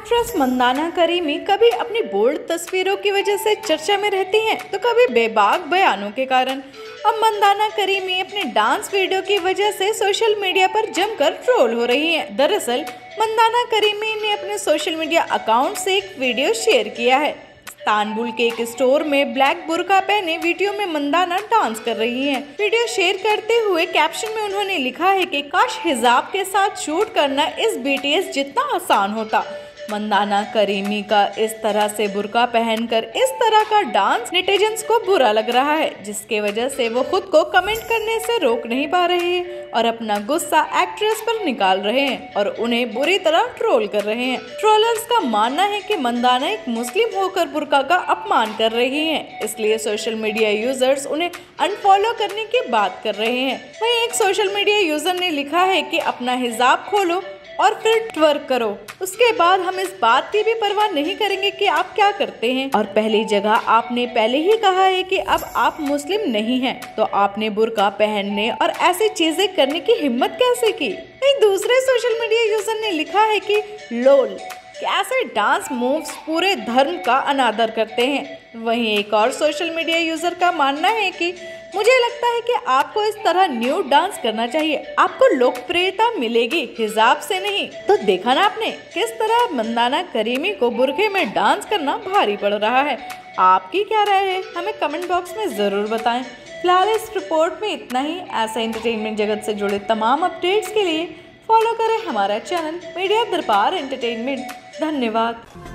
Actress Mandanna creamy कभी अपनी bold तस्वीरों की वजह से चर्चा में रहती हैं, तो कभी बेबाक बयानों के कारण। अब मंदाना करीमी अपने डांस वीडियो की वजह से सोशल मीडिया पर जमकर ट्रोल हो रही हैं। दरअसल मंदाना करीमी ने अपने सोशल मीडिया अकाउंट से एक वीडियो शेयर किया है। इस्तांबुल के एक स्टोर में ब्लैक बुर्का पहने वीडियो में मंदाना डांस कर रही हैं। वीडियो शेयर करते हुए कैप्शन में उन्होंने लिखा है कि काश हिजाब के साथ शूट करना इस BTS जितना आसान होता। मंदाना करीमी का इस तरह से बुर्का पहनकर इस तरह का डांस नेटिजन्स को बुरा लग रहा है, जिसके वजह से वो खुद को कमेंट करने से रोक नहीं पा रहे हैं और अपना गुस्सा एक्ट्रेस पर निकाल रहे हैं और उन्हें बुरी तरह ट्रोल कर रहे हैं। ट्रोलर्स का मानना है कि मंदाना एक मुस्लिम होकर बुर्का का अपमान कर रही हैं, इसलिए सोशल मीडिया यूजर्स उन्हें अनफॉलो करने की बात कर रहे हैं। वहीं एक सोशल मीडिया यूजर ने लिखा है कि अपना हिजाब खोलो और फिर ट्वर्क करो, उसके बाद हम इस बात की भी परवाह नहीं करेंगे कि आप क्या करते हैं। और पहली जगह आपने पहले ही कहा है कि अब आप मुस्लिम नहीं हैं, तो आपने बुर्का पहनने और ऐसी चीजें करने की हिम्मत कैसे की। एक दूसरे सोशल मीडिया यूजर ने लिखा है कि लोल, कैसे डांस मूव्स पूरे धर्म का अनादर करते हैं। वहीं एक और सोशल मीडिया यूजर का मानना है कि मुझे लगता है कि आपको इस तरह न्यूड डांस करना चाहिए, आपको लोकप्रियता मिलेगी, हिजाब से नहीं। तो देखा ना आपने किस तरह मंदाना करीमी को बुर्के में डांस करना भारी पड़ रहा है। आपकी क्या राय है, हमें कमेंट बॉक्स में जरूर बताएं। फिलहाल इस रिपोर्ट में इतना ही। ऐसे एंटरटेनमेंट जगत से जुड़े तमाम अपडेट्स के लिए फॉलो करें हमारा चैनल मीडिया दरबार एंटरटेनमेंट। धन्यवाद।